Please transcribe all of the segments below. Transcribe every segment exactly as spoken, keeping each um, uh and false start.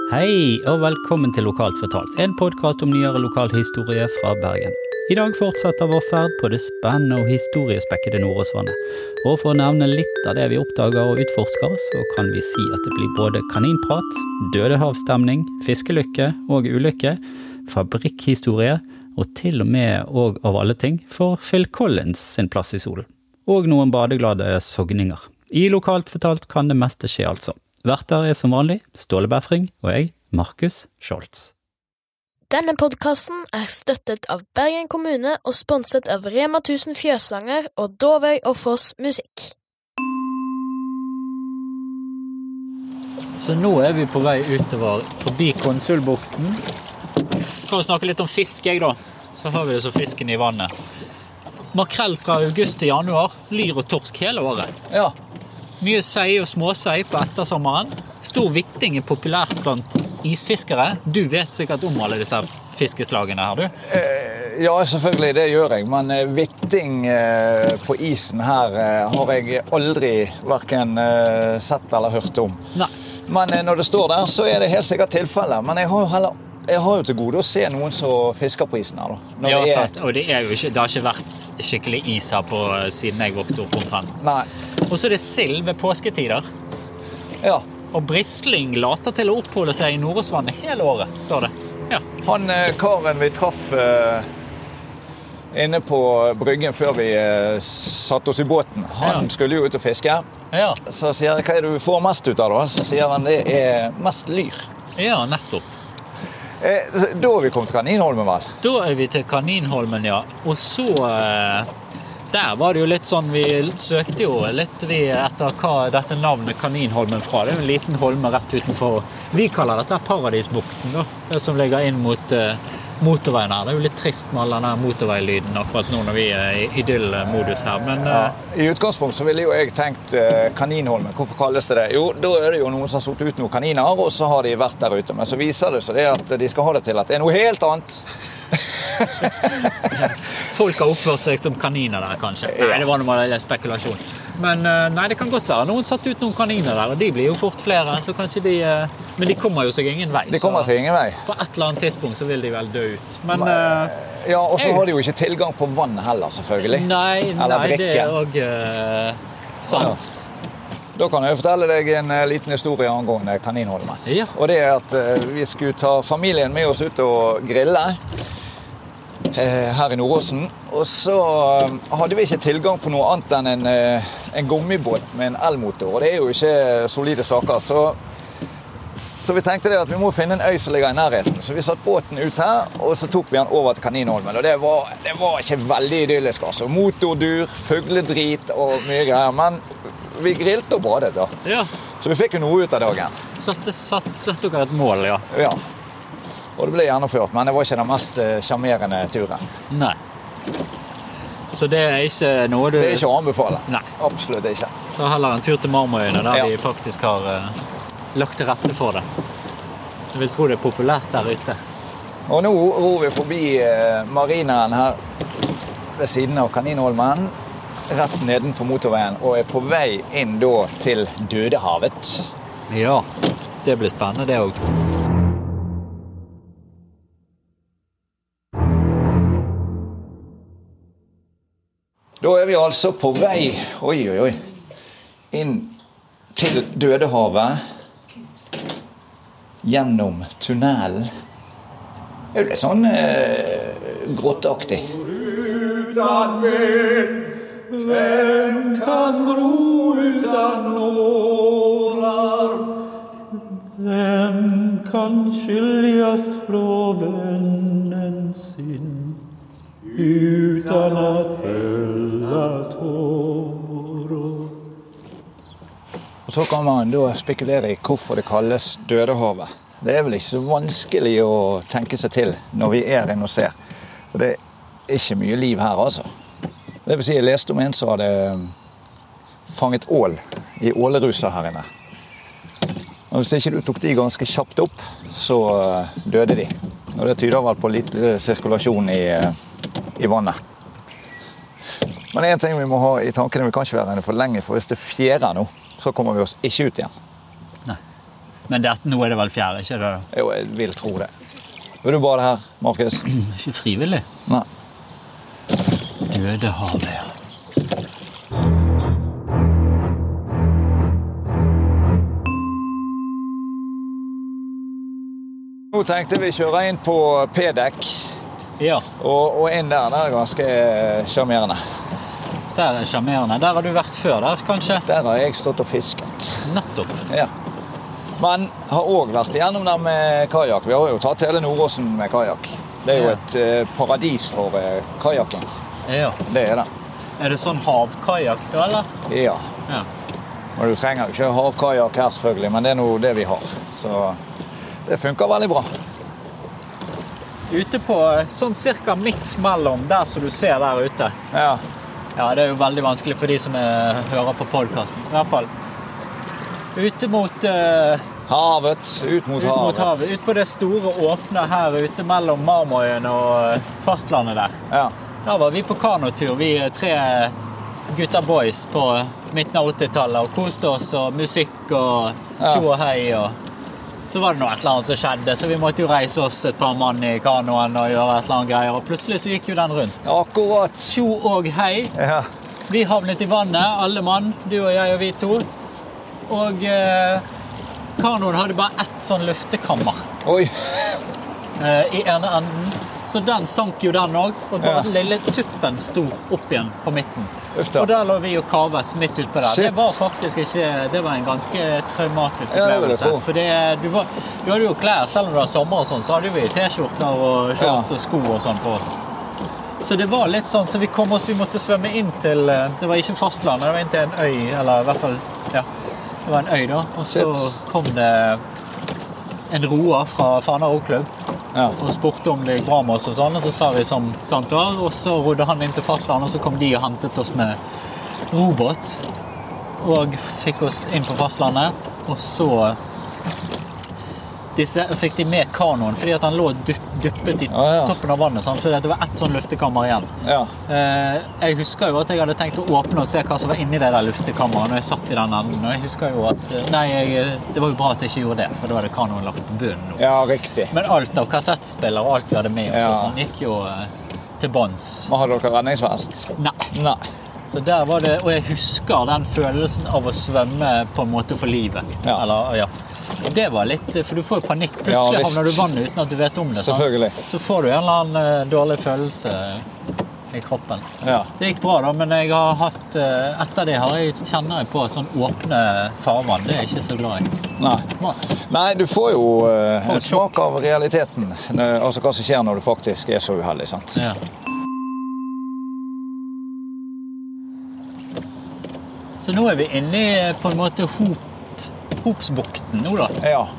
Hei og velkommen til Lokalt fortalt, en podcast om nyere lokal historie fra Bergen. I dag fortsetter vår ferd på det spennende og historiespekkede Nordåsvannet. Og for å nevne litt av det vi oppdager og utforsker, så kan vi si at det blir både kaninprat, dødehavsstemning, fiskelykke og ulykke, fabrikkhistorie, og til og med, og av alle ting, for Phil Collins sin plass i solen. Og noen badeglade sogninger. I Lokalt fortalt kan det meste skje altså. Verter er som vanlig Ståle Befring og jeg, Markus Scholz. Denne podcasten er støttet av Bergen kommune og sponset av Rema tusen Fjøsanger og Dovøy og Foss Musikk. Så nå er vi på vei utover forbi Konsulbukten. Kan vi snakke litt om fisk, jeg da. Så har vi det så fisken i vannet. Makrell fra august til januar, lyr og torsk hele året. Ja. Mye sei og småsei på ettersommeren. Stor vitting er populært blant isfiskere. Du vet sikkert om alle disse fiskeslagene her, du? Eh, ja, selvfølgelig, det gjør jeg. Men eh, vitting eh, på isen her eh, har jeg aldri hverken eh, sett eller hørt om. Nei. Men eh, når det står der, så er det helt sikkert tilfelle. Men jeg har jo heller Jeg har jo til gode å se noen som fisker på isen her da. Når Ja, det er... sant. Og det, er jo ikke, det har ikke vært skikkelig is her på siden jeg vokste opp omtrent. Nei. Og så er det sild ved påsketider. Ja. Og brisling later til å oppholde seg i Nordåsvannet hele året, står det. Ja. Han eh, karen vi traff eh, inne på bryggen før vi eh, satt oss i båten, han Ja. skulle jo ut og fiske. Ja. Så sier jeg, hva er det du får mest ut av da? Så sier han, det er mest lyr. Ja, nettopp. Eh, da har vi kommet til Kaninholmen, vel? Da er vi til Kaninholmen, ja. Og så, eh, der var det jo litt sånn, vi søkte jo litt vi etter hva dette navnet Kaninholmen fra. Det er jo en liten holme rett utenfor. Vi kaller dette Paradisbukten, da. Det som ligger inn mot eh, motorveien her. Det er jo litt trist med all denne motorveilyden akkurat nå når vi er i idyllmodus her. Men, Ja. eh, I utgangspunkt så ville jo jeg tenkt eh, Kaninholmen. Hvorfor kalles det det? Jo, da er det jo noen som har satt ut noen kaniner, og så har de vært der ute. Men så viser det seg det at de skal ha det til at det er noe helt annet. folk har oppført seg som kaniner der, kanskje. Nei, det var noe med spekulasjon. Men eh, nei, det kan godt være. Noen satt ut noen kaniner der, og de blir jo fort flere, så kanskje de... eh, Men de kommer jo seg ingen vei. De kommer så seg ingen vei. På et eller annet tidspunkt så vil de vel dø ut. Men... eh, Ja, og så jeg- har de jo ikke tilgang på vann heller, selvfølgelig. Nei, Eller nei det drikke. er også eh, sant. Da kan jeg jo fortelle deg en eh, liten historie angående Kaninholmen. Ja. Og det er at eh, vi skulle ta familien med oss ut og grille eh, her i Nordåsen. Og så eh, hadde vi ikke tilgang på noe annet enn en, eh, en gummibåt med en elmotor. Og det er jo ikke solide saker. Så, så vi tenkte det at vi må finne en øy som ligger i nærheten. Så vi satt båten ut her, og så tok vi den over til Kaninholmen. Og det var, det var ikke veldig idyllisk, altså. Motordur, fugledrit og mye greier. Men vi grillte og badet da. Ja, Så vi fikk jo noe ut av dagen. satt, satt, satt dere et mål, ja. Ja. Og det ble gjennomført, men det var ikke den mest eh, charmerende turen. Nei. Så det er ikke noe du... Det er ikke å anbefale. Nei. Absolutt ikke. Det er heller en tur til Marmorøyene, der Ja. de faktisk har eh, lagt til rette for det. Jeg vil tro det er populært der ute. Og nå ror vi forbi eh, marinaen her ved siden av Kaninholmen, rett nedenfor motorveien, og er på vei inn da til Dødehavet. Ja, det blir spennende det også. Da er vi altså på vei, oi, oi, oi, inn til Dødehavet, gjennom tunnelen. Det er jo litt sånn eh, grotteaktig. Uten vind, hvem kan ro uten årar? Hvem kan skiljast fra vennen sin utan att fälla tårar? Og så kan man da spekulere i hvorfor det kalles Dødehavet. Det er vel ikke så vanskelig å tenke seg til når vi er inne og ser. Og det er ikke mye liv her, altså. Det vil si, jeg leste om en som hadde fanget ål i åleruser her inne. Og hvis ikke du tok de ganske kjapt opp, så døde de. Og det tyder vel på litt sirkulasjon i, i vannet. Men en ting vi må ha i tankene, vi kan ikke være inne for lenge, for hvis det fjærer nå, så kommer vi oss ikke ut igjen. Nei. Men det, nå er det vel fjerde, ikke det da? Jo, jeg vil tro det. Vil du bade her, Markus? Ikke frivillig. Nei. Dødehavet, ja. Nå tenkte vi kjøre inn på P-dekk, Ja, og, og inn der, det er ganske charmerende. der er charmerende. Der har du vært før der, kanskje? Der har jeg stått og fisket. Nettopp. Ja. Men har også vært igjennom der med kajak. Vi har jo tatt hele Nordåsen med kajak. Det er jo Ja. et eh, paradis for eh, kajaking. Ja. Det er det. Er det sånn havkajak da, eller? Ja. Ja. Og du trenger jo ikke havkajak her selvfølgelig, men det er nå det vi har. Så det funker veldig bra. Ute på sånn cirka midt mellom der som du ser der ute. Ja. Ja, det er jo veldig vanskelig for de som er, hører på podcasten. I hvert fall. Ute mot, uh, Havet, ut mot ut havet. mot havet. Ut på det store åpne her ute mellom Marmøyen og fastlandet der. Ja. Da var vi på kanotur, vi tre gutta boys på midten av åttitallet og koste oss og musikk og Ja. tjo og hei og så var det noe et eller annet som skjedde, så vi måtte jo reise oss et par mann i kanoen og gjøre et eller annet greier, og plutselig så gikk jo den rundt. Akkurat. Tjo og hei. Ja. Vi havnet i vannet, alle mann, du og jeg og vi to. Og eh, kanoen hadde bare ett sånn luftekammer Oi. eh, i ene enden. Så den sank jo den også, og bare Ja. den lille tuppen sto opp igjen på midten. Uff da. Og der lå vi og kavet midt ut på der. Shit. Det var faktisk ikke, det var en ganske traumatisk Ja, det vil jeg opplevelse. tro. For det, du, var, du hadde jo klær, selv om det var sommer og sånn, så hadde vi t-skjorter og shorts Ja. og sko og sånn på oss. Så det var litt sånn, så vi kom oss, vi måtte svømme inn til, eh, det var ikke fastlandet, det var inn til en øy, eller i hvert fall, ja, det var en øy da. Og så Shit. kom det en roer fra Fana Roklubb Ja. og spurte om det gikk bra med oss og sånn, og så sa vi som sant var, og så rodde han inn til fastlandet, og så kom de og hentet oss med robåt, og fikk oss inn på fastlandet, og så disse, fikk de med kanoen, fordi at han lå dupp, duppet i Ah, ja. toppen av vannet, sant? Fordi at det var ett sånn luftekammer igjen. Ja. Eh, jeg husker jo at jeg hadde tenkt å åpne og se hva som var inni det der luftekammeret når jeg satt i den enden, og jeg husker jo at, eh, nei, jeg, det var jo bra at jeg ikke gjorde det, for da hadde kanoen lagt på bunnen nå. Ja, riktig. Men alt av kassettspiller og alt vi hadde med oss, Ja. og sånn, gikk jo eh, til bånds. Men har dere redningsvest? Nei. Nei. Så der var det, og jeg husker den følelsen av å svømme på en måte for livet. Ja. Eller, ja. Og det var litt, for du får jo panikk. Ja, Plutselig visst. havner du i vannet uten at du vet om det. Sant? Selvfølgelig. Så får du en eller annen eh, dårlig følelse i kroppen. Ja. Det gikk bra da, men jeg har hatt, eh, etter det har jeg, kjenner jeg på at sånn åpne farvann, det er jeg ikke så glad i. Nei. Nei. Nei, du får jo eh, Får en et sjokk. smak av realiteten. eh, Altså hva som skjer når du faktisk er så uheldig, sant? Ja. Så nå er vi inne i på en måte hop, Hopsbukten nå da. Ja.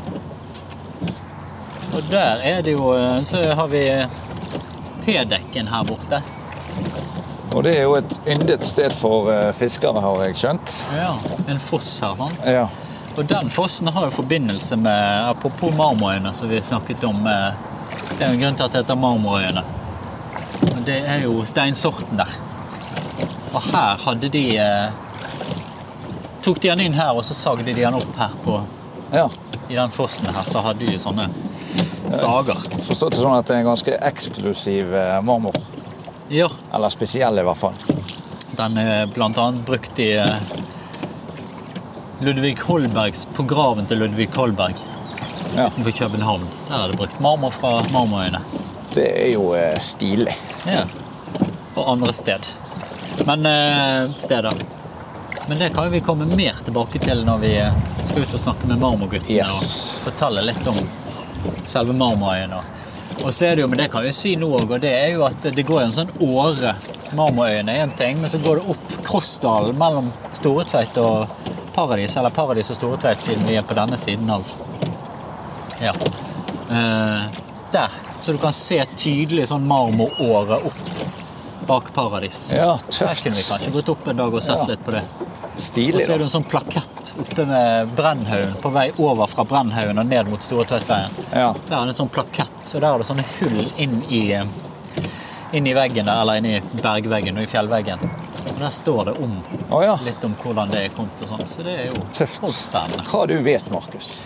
Og der er det jo, eh, så har vi P-dekken her borte. Og det er jo et yndet sted for eh, fiskere, har jeg skjønt. Ja, en foss her, sant? Ja. Og den fossen har jo forbindelse med, apropos Marmøyene som vi snakket om, eh, det er jo en grunn til at det heter Marmøyene. Men det er jo steinsorten der. Og her hadde de, eh, tok de den inn her, og så sagde de den opp her på, Ja. i den fossen her, så hadde de sånne sager. Forstått det sånn at det er en ganske eksklusiv eh, marmor. Ja, Eller spesiell i hvert fall. den er blant annet brukt i eh, Ludvig Holbergs, på graven til Ludvig Holberg Ja. utenfor København. Der er det brukt marmor fra Marmøyene. Det er jo eh, stilig. Ja. Og andre sted. Men eh, steder. Men det kan jo vi komme mer tilbake til når vi eh, skal ut og snakke med marmorguttene Yes. og fortelle litt om selve Marmøyen. Og, og så er det jo, men det kan vi si nå også, og det er jo at det går jo en sånn åre. Marmøyen er en ting, men så går det opp Krossdalen mellom Storetveit og Paradis, eller Paradis og Storetveit siden vi er på denne siden av. Ja. Eh, der, så du kan se tydelig sånn marmoråre opp bak Paradis. Ja, Der kunne vi tøft. kanskje gått opp en dag og sett Ja. litt på det. Og Stilig, så er det da. en sånn plakett oppe med Brennhaugen, på vei over fra Brennhaugen og ned mot Storetveitveien. Ja. Der er det en sånn plakett, og der er det sånne hull inn i, inn i veggen der, eller inn i bergveggen og i fjellveggen. Og der står det om, Å ja. litt om hvordan det er kommet og sånn, så det er jo Tøft. også spennende. Hva du vet, Markus.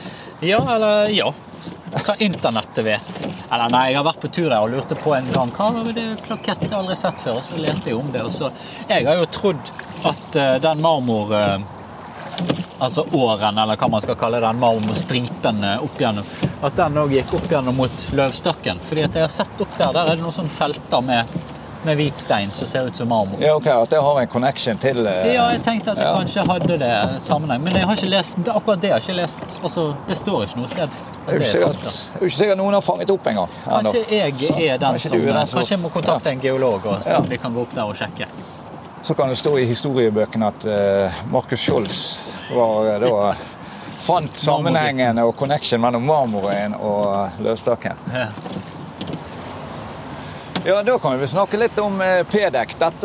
Ja, eller ja. Hva internettet vet. Eller nei, jeg har vært på tur der og lurte på en gang. Hva var det plakett jeg aldri sett før? Og så leste jeg om det. Og så, jeg har jo trodd at uh, den marmor... Uh, altså åren, eller hva man skal kalle den marmorstripen uh, opp gjennom, at den også gikk opp gjennom mot løvstakken. Fordi at jeg har sett opp der, der er det noen sånne felter med... med hvit stein som ser ut som marmor. Ja, ok, at det har en connection til... Uh, ja, jeg tenkte at jeg ja. kanskje hadde det sammenheng, men jeg har ikke lest, akkurat det har jeg ikke lest, altså det står ikke noe sted. Det er jo ikke sikkert, det er ikke sikkert noen har fanget opp en gang. Kanskje jeg er den som, er den som kanskje jeg må kontakte ja. en geolog og ja. vi kan gå opp der og sjekke. Så kan det stå i historiebøkene at uh, Markus Scholz var, da, fant sammenhengen og connection mellom marmoren og løvstakken. Ja. Ja, da kan vi snakke litt om P-dekk. Dette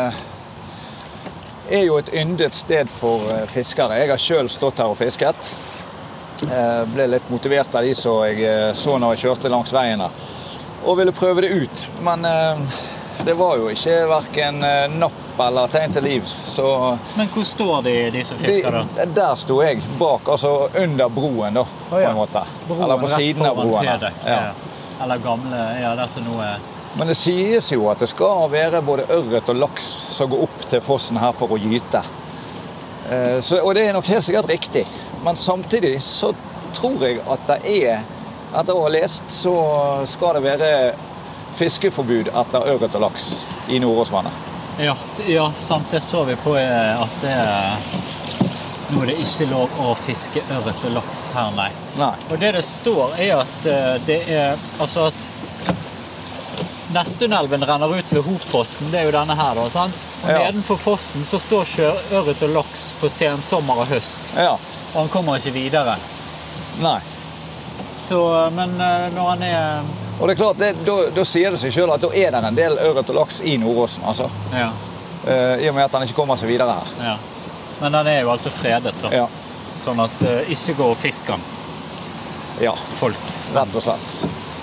er jo et yndet sted for fiskere. Jeg har selv stått her og fisket. Jeg ble litt motivert av de som jeg så når jeg kjørte langs veien her. Og ville prøve det ut. Men det var jo ikke hverken napp eller tegn til liv. Så Men hvor står de, de som fisker da? De, der sto jeg bak, altså under broen da, oh, ja. på en måte. Broen, eller på siden av broen. P-dekk, ja. Eller gamle, ja, det er så noe... Men det sies jo at det skal være både ørret og laks som går opp til fossen her for å gyte. Så, og det er nok helt sikkert riktig. Men samtidig så tror jeg at det er, etter å ha lest, så skal det være fiskeforbud etter ørret og laks i Nordåsvannet. Ja, ja, sant. Det så vi på at det nå er det ikke lov å fiske ørret og laks her, nei. nei. Og det det står er at det er, altså at Nestunelven renner ut ved Hopfossen, det er jo denne her da, sant? Og ja. nedenfor fossen så står sjøørret og laks på sensommer og høst. Ja. Og han kommer ikke videre. Nei. Så, men når han er... Og det er klart, det, da, da sier det seg selv at da er det en del ørret og laks i Nordåsen, altså. Ja. Uh, I og med at han ikke kommer seg videre her. Ja. Men den er jo altså fredet da. Ja. Sånn at uh, ikke gå og fiske den. Ja, folk. Rett og slett.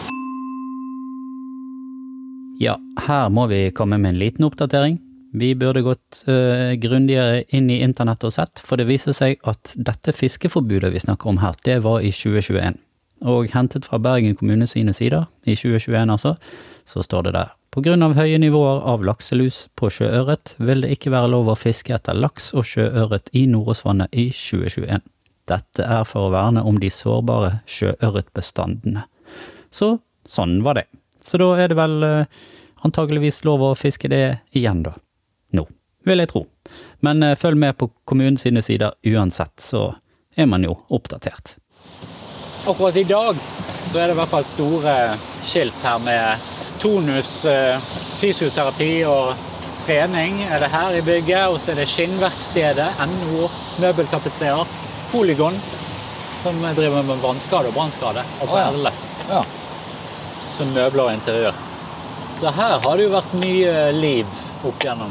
Ja, her må vi komme med en liten oppdatering. Vi burde gått uh, grundigere inn i internett og sett, for det viser seg at dette fiskeforbudet vi snakker om her, det var i tjue tjueen. Og hentet fra Bergen kommune sine sider, i tjue tjueen altså, så står det der. På grunn av høye nivåer av lakselus på sjøørret vil det ikke være lov å fiske etter laks og sjøørret i Nordåsvannet i tjue tjueen. Dette er for å verne om de sårbare sjøørretbestandene. Så sånn var det. Så da er det vel uh, antageligvis lov å fiske det igjen da. Nå, vil jeg tro. Men uh, følg med på kommunen sine sider uansett, så er man jo oppdatert. Akkurat i dag så er det i hvert fall store skilt her med tonus, uh, fysioterapi og trening er det her i bygget, og så er det skinnverkstedet, N O, møbeltapetserer, Polygon, som driver med vannskade og brannskade, og perle. Ja. Som møbler og interiør. Så her har det jo vært mye liv opp gjennom.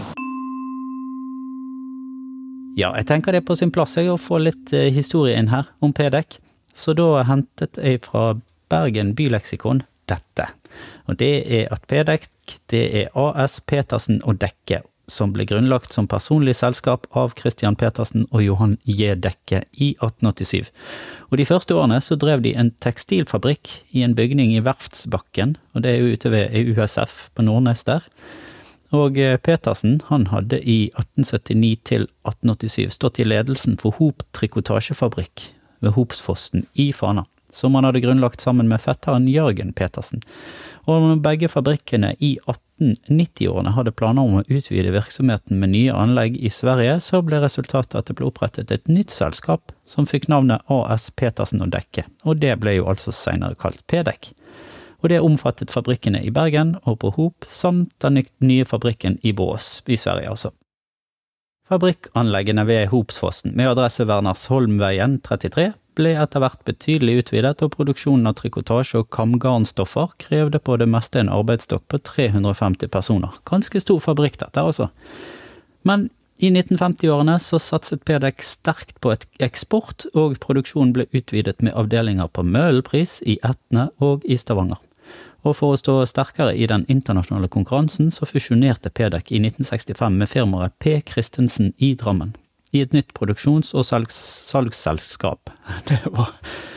Ja, jeg tenker det er på sin plass jeg å få litt eh, historie inn her om P-dekk. Så da hentet jeg fra Bergen Byleksikon dette. Og det er at P-dekk, det er A S Petersen og Dekke, som ble grunnlagt som personlig selskap av Christian Petersen og Johan J. Dekke i atten åttisyv. Og de første årene så drev de en tekstilfabrikk i en bygning i Verftsbakken, og det er jo ute ved U S F på Nordnes der. Og Petersen, han hadde i atten syttini til atten åttisyv stått i ledelsen for Hop trikotasjefabrikk ved Hopsfossen i Fana, som han hadde grunnlagt sammen med fetteren Jørgen Petersen. Og når begge fabrikkene i atten nitti-årene hadde planer om å utvide virksomheten med nye anlegg i Sverige, så ble resultatet at det ble opprettet et nytt selskap som fikk navnet A S Petersen og Dekke, og det ble jo altså senere kalt P-dekk. Og det omfattet fabrikkene i Bergen og på Hop, samt den nye fabrikken i Bås, i Sverige altså. Fabrikkanleggene ved Hopsfossen med adresse Wernersholmveien trettitre ble etter hvert betydelig utvidet, og produksjonen av trikotasje og kamgarnstoffer krevde på det meste en arbeidsstokk på tre hundre og femti personer. Ganske stor fabrikk dette altså. Men i nitten femti-årene så satset P-dekk sterkt på et eksport, og produksjonen ble utvidet med avdelinger på Møhlenpris, i Etne og i Stavanger. Og for å stå sterkere i den internasjonale konkurransen så fusjonerte P-dekk i nitten sekstifem med firmaet P. Christensen i Drammen, i et nytt produksjons- og salgs salgsselskap. Det var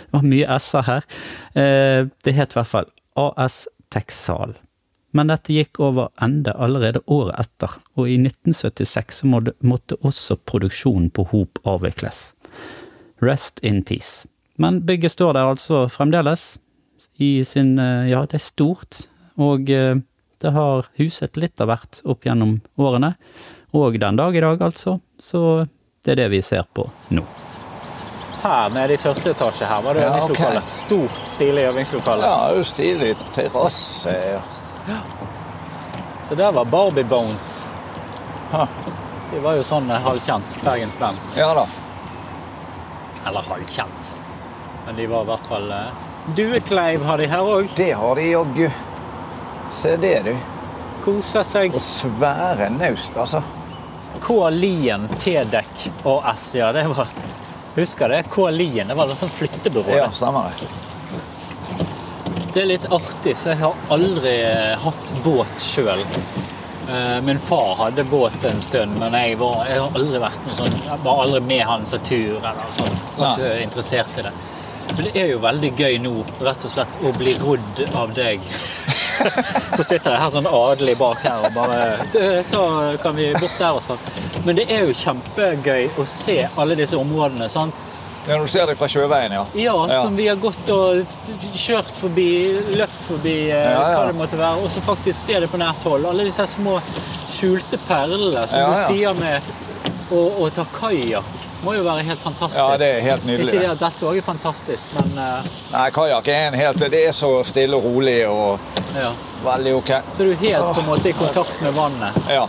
Det var mye S-er her. Eh, det het i hvert fall A S Texal. Men dette gikk over ende allerede året etter, og i nitten syttiseks måtte, måtte også produksjonen på Hop avvikles. Rest in peace. Men bygget står der altså fremdeles i sin, ja, det er stort, og det har huset litt av hvert opp gjennom årene, og den dag i dag altså, så det er det vi ser på nå. Her nede i første etasje her var det Ja, øvingslokale. ok. Stort, stilig øvingslokale. Ja, det er jo stilig terrasse. Ja. Ja. Så der var Barbie Bones. Ha. Det var jo sånn halvkjent, Bergens band. Ja da. Eller halvkjent. Men de var i hvert fall... eh, Duekleiv har de her også. Det har de joggu. Se det, du. Koser seg. Og svære naust, altså. K. Lien, P-dekk og S, ja, det var... Husker det? K. Lien, det var en sånn flyttebyrå. Ja, det. stemmer det. Det er litt artig, for jeg har aldri hatt båt selv. Eh, Min far hadde båt en stund, men jeg, var, jeg har aldri vært noe sånn, jeg var aldri med han på tur eller sånn. Jeg var ikke interessert i det. Men det er jo veldig gøy nå, rett og slett, å bli rodd av deg. Så sitter jeg her sånn adelig bak her og bare, da kan vi bort der og sånn. Men det er jo kjempegøy å se alle disse områdene, sant? Ja, når du ser det fra sjøveien, ja. Ja, som vi har gått og kjørt forbi, løpt forbi, eh, Ja, ja. hva det måtte være, og så faktisk se det på nært hold. Alle disse små skjulte perlene som Ja, du ja. sier med å, å ta kajak, må jo være helt fantastisk. Ja, det er helt nydelig. Ikke det at dette også er fantastisk, men eh, Nei, kajak er en helt... Det er så stille og rolig og ja. veldig ok. Så du er helt på en måte i kontakt med vannet. Ja.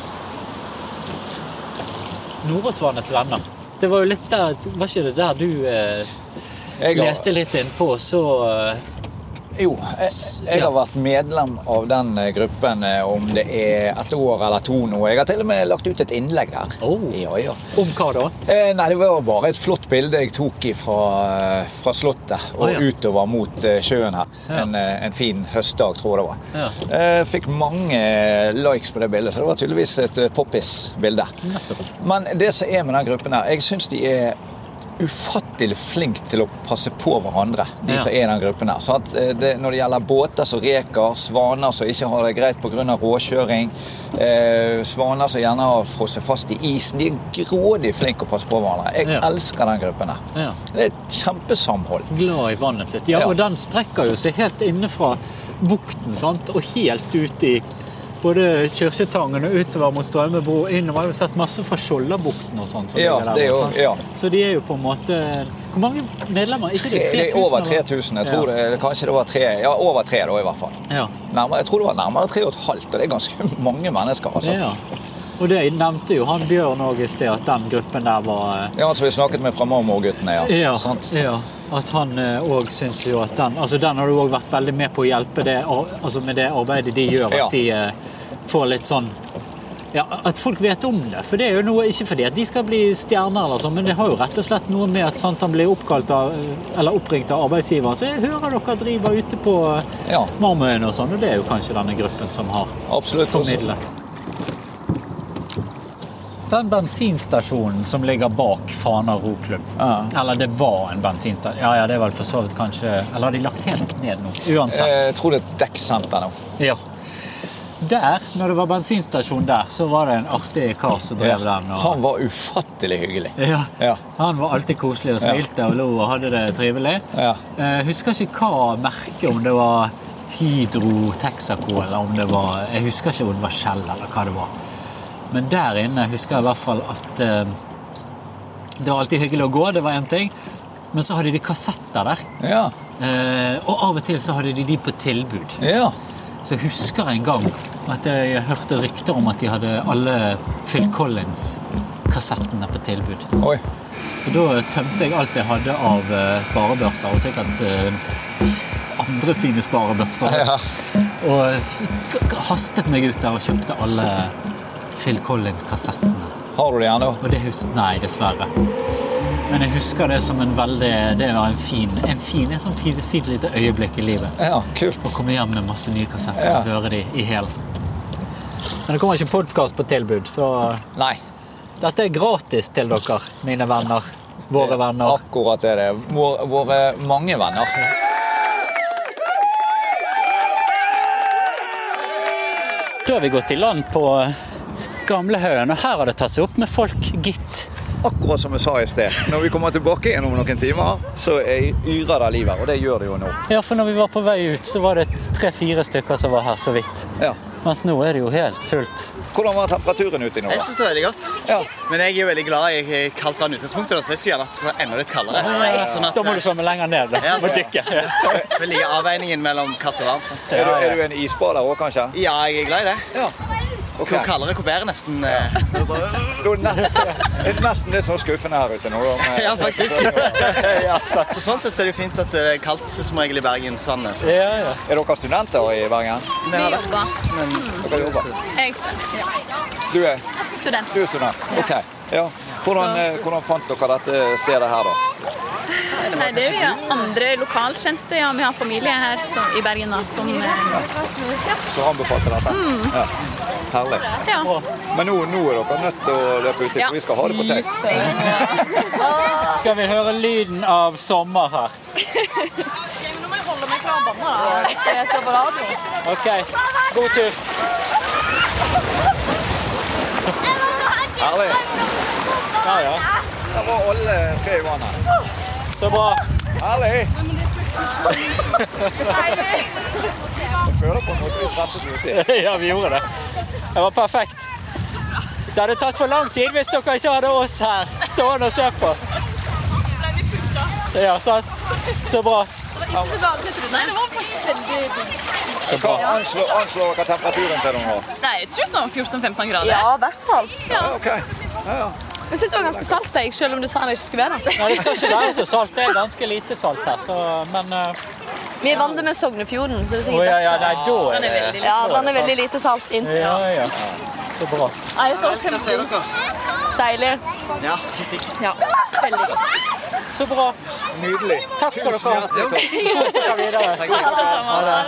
Nordåsvannets venner. Det var jo litt der, var ikke det der du eh, Jeg har, leste litt inn på, så... Eh, jo, jeg, jeg Ja. har vært medlem av den eh, gruppen eh, om det er et år eller to nå. Jeg har til og med lagt ut et innlegg der. Oh. Ja, ja. om hva da? Eh, nei, det var bare et flott bilde jeg tok fra, fra slottet og Å, ja. utover mot eh, sjøen her. Ja. En, eh, en fin høstdag, tror jeg det var. Ja. Eh, fikk mange likes på det bildet, så det var tydeligvis et eh, poppis-bilde. Nettopp. Men det som er med den gruppen her, jeg synes de er ufattelig flink til å passe på hverandre, de Ja. som er i den gruppen her. Så at eh, det, når det gjelder båter som reker, svaner som ikke har det greit på grunn av råkjøring, eh, svaner som gjerne har frosset fast i isen, de er grådig flinke å passe på hverandre. Jeg Ja. elsker den gruppen her. Ja. Det er et kjempesamhold. Glad i vannet sitt. Ja, Ja. og den strekker jo seg helt inne fra bukten, sant? Og helt ut i både Kyrkjetangen og utover mot Strømmebro. Innover har du sett masse fra Skjoldabukten og sånt. som Ja, ligger der det er jo- også. ja. Så de er jo på en måte... Hvor mange medlemmer? Ikke det Det tre er tusen? over eller? tre tusen, jeg tror det, kanskje det var tre, ja, over tre da i hvert fall. Ja. Nærmere, jeg tror det var nærmere tre og et halvt, og det er ganske mange mennesker, altså. ja. Og det nevnte jo han Bjørn også i sted, at den gruppen der var... eh, Ja, altså vi snakket med fra Marmorguttene, ja. Ja, Sant? ja. At han òg syns jo at den Altså den har du òg vært veldig med på å hjelpe det, altså med det arbeidet de gjør, Ja. at de eh, får litt sånn Ja, at folk vet om det. For det er jo noe, ikke fordi at de skal bli stjerner eller sånn, men det har jo rett og slett noe med at sant, han blir oppkalt av eller oppringt av arbeidsgiver. Så jeg hører dere driver ute på Ja. Marmøyen og sånn, og det er jo kanskje denne gruppen som har Absolutt. formidlet. Den bensinstasjonen som ligger bak Fana Roklubb. Ja. Eller det var en bensinstasjon. Ja, ja, det er vel for så vidt kanskje... Eller har de lagt helt ned nå? Eh, Uansett. Jeg tror det er et dekksenter nå. Ja. Der, når det var bensinstasjon der, så var det en artig kar som drev den. Og... Han var ufattelig hyggelig. Ja. Ja. Han var alltid koselig og smilte og lo og hadde det trivelig. Ja. Jeg husker ikke hva merke, om det var Hydro, Texaco, eller om det var... Jeg husker ikke om det var Shell, eller hva det var. Men der inne husker jeg i hvert fall at eh, det var alltid hyggelig å gå, det var en ting. Men så hadde de kassetter der. Ja. Eh, og av og til så hadde de de på tilbud. Ja. Så jeg husker en gang at jeg hørte rykter om at de hadde alle Phil Collins-kassettene på tilbud. Oi. Så da tømte jeg alt jeg hadde av eh, sparebørser, og sikkert eh, andre sine sparebørser. Ja. Og f- hastet meg ut der og kjøpte alle Phil Collins-kassettene. Har du det igjen da? Og det husker... Nei, dessverre. Men jeg husker det som en veldig... Det var en fin, en fin, en sånn fint, fint lite øyeblikk i livet. Ja, kult. Å komme hjem med masse nye kassetter Ja. og høre de i hel. Men det kommer ikke podcast på tilbud, så Nei. dette er gratis til dere, mine venner. våre venner. Akkurat det er det. Vår, våre mange venner. Da har vi gått i land på Gamlehaugen, og her har det tatt seg opp med folk, gitt. Akkurat som jeg sa i sted. Når vi kommer tilbake igjen om noen timer, så er yrer det livet, og det gjør det jo nå. Ja, for når vi var på vei ut, så var det tre-fire stykker som var her så vidt. Ja. Mens nå er det jo helt fullt. Hvordan var temperaturen ute i nå? Jeg synes det er veldig godt. Ja. Men jeg er jo veldig glad i kaldt vann utgangspunktet, så jeg skulle gjerne at det skulle være enda litt kaldere. Sånn at, Da må du svømme lenger ned, da. Ja, Må så- dykke. det ligger avveiningen mellom kaldt og varmt. Sant? Er, du, er du en isbader også, kanskje? Ja, jeg er glad i det. Ja. Ok. Hvor kaldere, hvor bedre nesten. eh. Da er det nesten, det er nesten litt sånn skuffende her ute nå. da, med- Ja, faktisk. Ja, takk. Så sånn sett er det jo fint at det er kaldt som regel i Bergensvannet. Så Ja, ja. Er dere studenter i Bergen? det har vært. Men Dere jobber? Jeg er student. Du er, Student. du er student? Ok. Ja. Hvordan, eh, hvordan fant dere dette stedet her da? Nei, det er jo andre lokalkjente. Ja, vi har familie her som, i Bergen da, som eh, Så anbefalte dette? Ja. Herlig. ja. Men nå, nå er dere nødt til å løpe ut, for vi skal ha det på tape. Skal vi høre lyden av sommer her? Nå må jeg holde meg fra bandet da, hvis jeg skal på radio. Ok, god tur. Herlig. Ja, ja. Der var alle tre i vannet. Så bra. Herlig. Jeg føler på en måte vi presset ut i. Ja, vi gjorde det. Det var perfekt. Det hadde tatt for lang tid hvis dere ikke hadde oss her, stående og se på. Ja, sant? Så bra. Ikke så galt jeg trodde. Nei, det var faktisk veldig fint. Hva anslår, anslår dere temperaturen til nå? Nei, jeg tror sånn fjorten-femten grader. Ja, i hvert fall. Ja, ok. Ja, ja. Jeg synes det var ganske salt, jeg, selv om du sa det ikke skulle være. Nei, det skal ikke være så salt. Det er ganske lite salt her, så, men... Uh, Vi er vant med Sognefjorden, så det er å, sikkert ja, ja, nei, da er Den er det... veldig Ja, den er veldig lite salt inn. Ja, ja. Så bra. Nei, det var hva sier kjempefint. dere? Deilig. Ja, sikkert. Ja, veldig godt. Så bra. Nydelig. Takk skal dere ha. Tusen hjertelig takk. Kos dere videre. Ha det.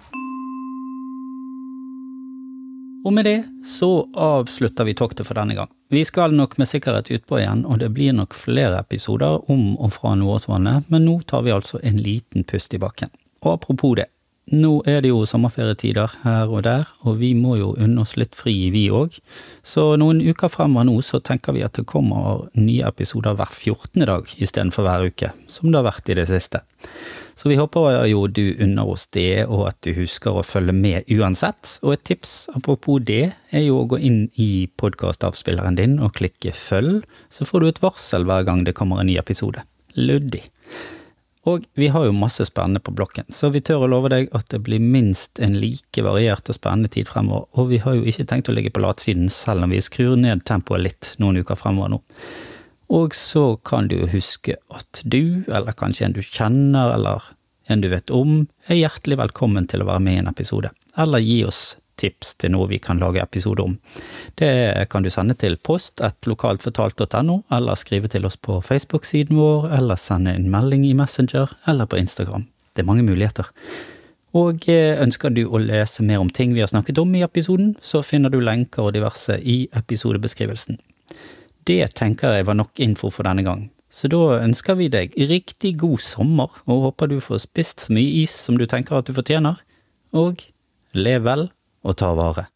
Og med det så avslutter vi toktet for denne gang. Vi skal nok med sikkerhet utpå igjen, og det blir nok flere episoder om og fra Nordåsvannet, men nå tar vi altså en liten pust i bakken. Og apropos det, nå er det jo sommerferietider her og der, og vi må jo unne oss litt fri vi også. Så noen uker fremover nå så tenker vi at det kommer nye episoder hver fjortende dag i stedet for hver uke, som det har vært i det siste. Så vi håper jo du unner oss det, og at du husker å følge med uansett. Og et tips apropos det er jo å gå inn i podcastavspilleren din og klikke følg, så får du et varsel hver gang det kommer en ny episode. Luddig. Og vi har jo masse spennende på blokken, så vi tør å love deg at det blir minst en like variert og spennende tid fremover, og vi har jo ikke tenkt å ligge på latsiden selv om vi skrur ned tempoet litt noen uker fremover nå. Og så kan du huske at du, eller kanskje en du kjenner, eller en du vet om, er hjertelig velkommen til å være med i en episode, eller gi oss tips til noe vi kan lage episode om. Det kan du sende til post at lokaltfortalt punktum no, eller skrive til oss på Facebook-siden vår, eller sende en melding i Messenger, eller på Instagram. Det er mange muligheter. Og ønsker du å lese mer om ting vi har snakket om i episoden, så finner du lenker og diverse i episodebeskrivelsen. Det tenker jeg var nok info for denne gang. Så da ønsker vi deg riktig god sommer, og håper du får spist så mye is som du tenker at du fortjener. Og lev vel og ta vare.